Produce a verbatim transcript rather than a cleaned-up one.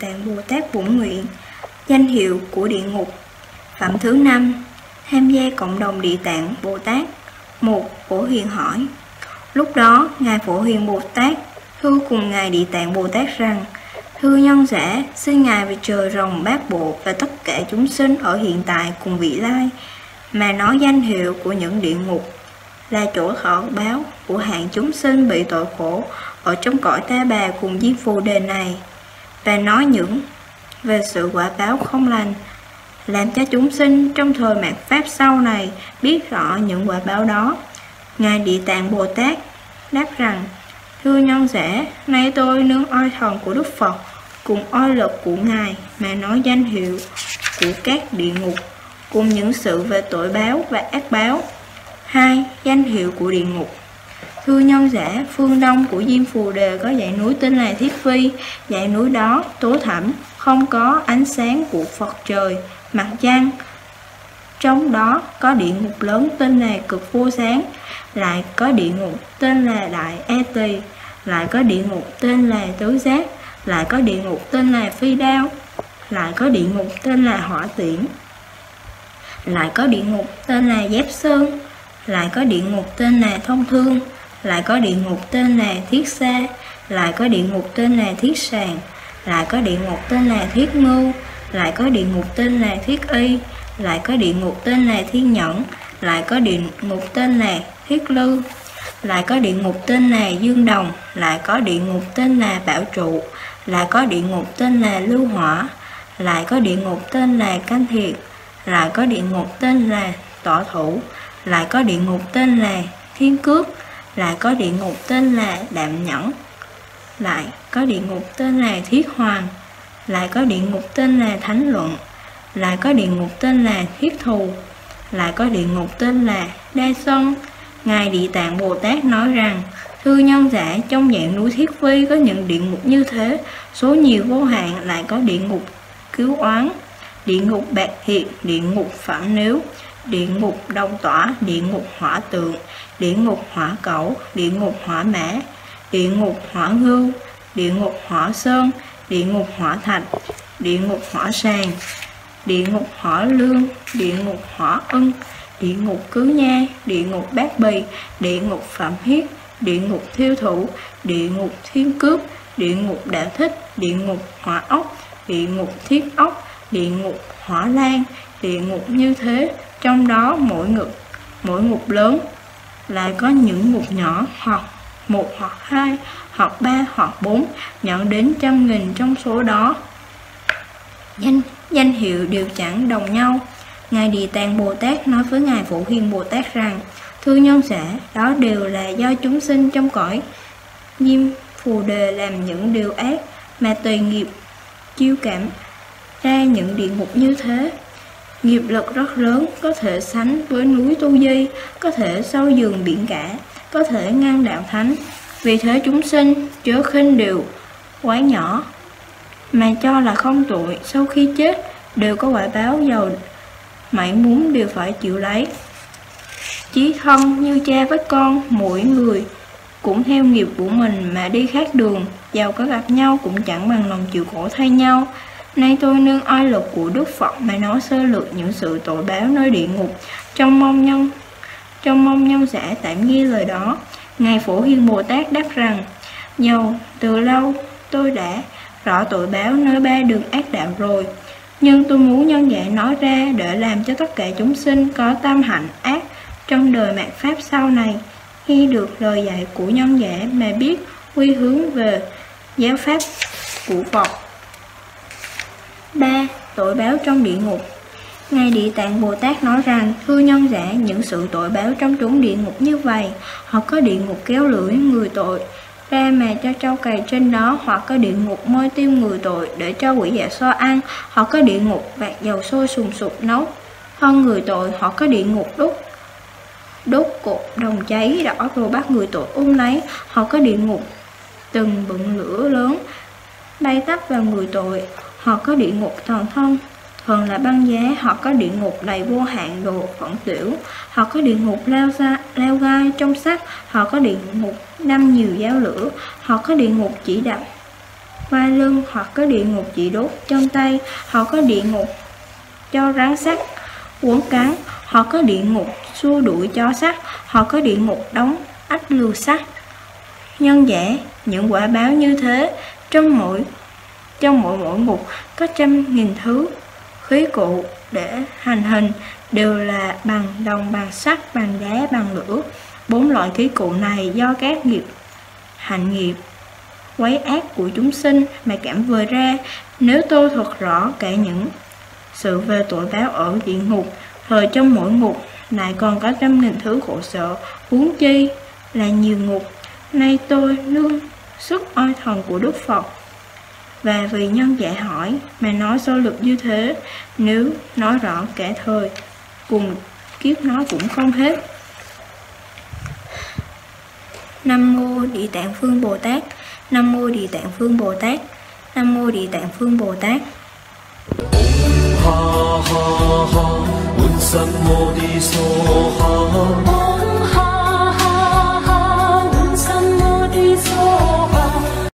Tạng Bồ Tát bổn nguyện. Danh hiệu của địa ngục. Phẩm thứ năm. Tham gia cộng đồng Địa Tạng Bồ Tát. Một. Phổ Hiền hỏi. Lúc đó, Ngài Phổ Hiền Bồ Tát thưa cùng Ngài Địa Tạng Bồ Tát rằng: Thưa nhân giả, xin Ngài về trời rồng bát bộ và tất cả chúng sinh ở hiện tại cùng vị lai, mà nói danh hiệu của những địa ngục là chỗ thọ báo của hạng chúng sinh bị tội khổ ở trong cõi Ta Bà cùng Diêm Phù Đề này, và nói những về sự quả báo không lành, làm cho chúng sinh trong thời mạt Pháp sau này biết rõ những quả báo đó. Ngài Địa Tạng Bồ Tát đáp rằng: Thưa nhân giả, nay tôi nương oai thần của Đức Phật cùng oai lực của Ngài mà nói danh hiệu của các địa ngục cùng những sự về tội báo và ác báo. Hai. Danh hiệu của địa ngục. Thưa nhân giả, phương đông của Diêm Phù Đề có dãy núi tên là Thiết Vi. Dãy núi đó tối thẳm, không có ánh sáng của Phật trời, mặt trăng. Trong đó có địa ngục lớn tên là Cực Vô Sáng, lại có địa ngục tên là Đại A Tỳ, lại có địa ngục tên là Tứ Giác, lại có địa ngục tên là Phi Đao, lại có địa ngục tên là Hỏa Tiễn, lại có địa ngục tên là Giáp Sơn, lại có địa ngục tên là Thông Thương, lại có địa ngục tên là Thiết Sa, lại có địa ngục tên là Thiết Sàng, lại có địa ngục tên là Thiết Ngưu, lại có địa ngục tên là Thiết Y, lại có địa ngục tên là Thiên Nhẫn, lại có địa ngục tên là Thiết Lư, lại có địa ngục tên là Dương Đồng, lại có địa ngục tên là Bảo Trụ, lại có địa ngục tên là Lưu Hỏa, lại có địa ngục tên là Canh Thiệt, lại có địa ngục tên là Tọa Thủ, lại có địa ngục tên là Thiên Cước, lại có địa ngục tên là Đạm Nhẫn, lại có địa ngục tên là Thiết Hoàng, lại có địa ngục tên là Thánh Luận, lại có địa ngục tên là Thiết Thù, lại có địa ngục tên là Đa Sân. Ngài Địa Tạng Bồ Tát nói rằng: Thưa nhân giả, trong dạng núi Thiết Vi có những địa ngục như thế, số nhiều vô hạn, lại có địa ngục Cứu Oán, địa ngục Bạc Hiệt, địa ngục Phản Nếu, địa ngục Đông Tỏa, địa ngục Hỏa Tượng, địa ngục Hỏa Cẩu, địa ngục Hỏa Mã, địa ngục Hỏa Ngưu, địa ngục Hỏa Sơn, địa ngục Hỏa Thạch, địa ngục Hỏa Sàng, địa ngục Hỏa Lương, địa ngục Hỏa Ưng, địa ngục Cứ Nha, địa ngục Bát Bì, địa ngục Phạm Hiết, địa ngục Thiêu Thủ, địa ngục Thiên Cước, địa ngục Đạo Thích, địa ngục Hỏa Ốc, địa ngục Thiết Ốc, địa ngục Hỏa Lan, địa ngục như thế. Trong đó mỗi ngục mỗi ngục lớn lại có những ngục nhỏ, hoặc một hoặc hai hoặc ba hoặc bốn, nhận đến trăm nghìn trong số đó. Danh danh hiệu đều chẳng đồng nhau. Ngài Địa Tạng Bồ Tát nói với Ngài Phổ Hiền Bồ Tát rằng: Thưa nhân giả, đó đều là do chúng sinh trong cõi Diêm Phù Đề làm những điều ác mà tùy nghiệp chiêu cảm ra những địa ngục như thế. Nghiệp lực rất lớn, có thể sánh với núi Tu Di, có thể sâu giường biển cả, có thể ngăn đạo thánh. Vì thế chúng sinh chớ khinh điều quá nhỏ mà cho là không tội, sau khi chết đều có quả báo giàu mảy muốn đều phải chịu lấy. Chí thân như cha với con, mỗi người cũng theo nghiệp của mình mà đi khác đường, giàu có gặp nhau cũng chẳng bằng lòng chịu khổ thay nhau. Nay tôi nương oai lực của Đức Phật mà nói sơ lược những sự tội báo nơi địa ngục, trong mong nhân trong mong nhân giả tạm ghi lời đó. Ngài Phổ Hiền Bồ Tát đáp rằng: Dầu từ lâu tôi đã rõ tội báo nơi ba đường ác đạo rồi, nhưng tôi muốn nhân giả nói ra để làm cho tất cả chúng sinh có tâm hạnh ác trong đời mạt Pháp sau này khi được lời dạy của nhân giả mà biết quy hướng về giáo pháp của Phật. Ba. Tội báo trong địa ngục. Ngài Địa Tạng Bồ Tát nói rằng: Thưa nhân giả, những sự tội báo trong chốn địa ngục như vậy, hoặc có địa ngục kéo lưỡi người tội ra mà cho trâu cày trên đó, hoặc có địa ngục môi tiêu người tội để cho quỷ dạ so ăn, hoặc có địa ngục vạc dầu sôi sùng sục nấu hơn người tội, hoặc có địa ngục đốt đốt cột đồng cháy đỏ rồi bắt người tội ôm lấy, hoặc có địa ngục từng bựng lửa lớn bay tắp vào người tội, hoặc có địa ngục toàn thân thường là băng giá, hoặc có địa ngục đầy vô hạn đồ phẫn tiểu, hoặc có địa ngục lao ra lao gai trong sắt, hoặc có địa ngục năm nhiều giáo lửa, hoặc có địa ngục chỉ đập vai lưng, hoặc có địa ngục chỉ đốt chân tay, hoặc có địa ngục cho rắn sắt uốn cắn, hoặc có địa ngục xua đuổi chó sắt, hoặc có địa ngục đóng ách lừa sắt. Nhân giả, những quả báo như thế, trong mỗi trong mỗi mỗi ngục có trăm nghìn thứ khí cụ để hành hình, đều là bằng đồng, bằng sắt, bằng đá, bằng lửa. Bốn loại khí cụ này do các nghiệp hành nghiệp quấy ác của chúng sinh mà cảm vời ra. Nếu tôi thuật rõ cả những sự về tội báo ở địa ngục, thời trong mỗi ngục lại còn có trăm nghìn thứ khổ sở, huống chi là nhiều ngục. Nay tôi nương sức oai thần của Đức Phật và vì nhân dạ hỏi mà nói sơ lược như thế, nếu nói rõ cả thời cùng kiếp nói cũng không hết. Nam mô Địa Tạng Phương Bồ Tát. Nam mô Địa Tạng Phương Bồ Tát. Nam mô Địa Tạng Phương Bồ Tát. Ha ha ha,